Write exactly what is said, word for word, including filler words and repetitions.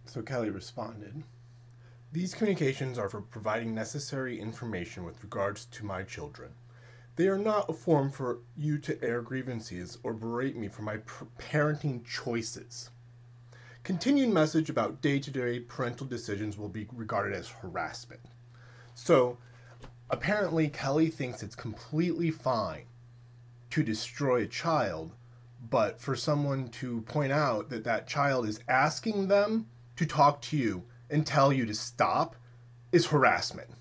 So Kelly responded, "These communications are for providing necessary information with regards to my children. They are not a forum for you to air grievances or berate me for my parenting choices. Continued message about day-to-day parental decisions will be regarded as harassment." So apparently Kelly thinks it's completely fine to destroy a child, but for someone to point out that that child is asking them to talk to you and tell you to stop is harassment.